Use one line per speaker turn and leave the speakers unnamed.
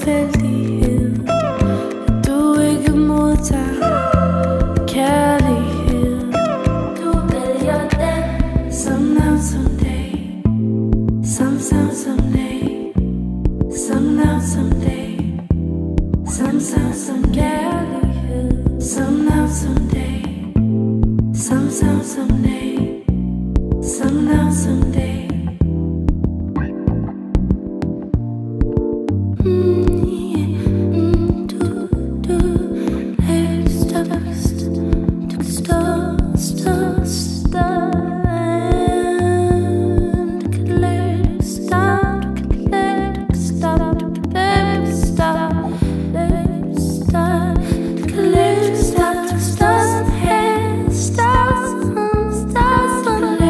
tilfældighed, at du ikke modtager kærlighed. Du vælger den som now someday, some someday, some now someday, some kærlighed, some now someday, some someday, some now someday. Stop.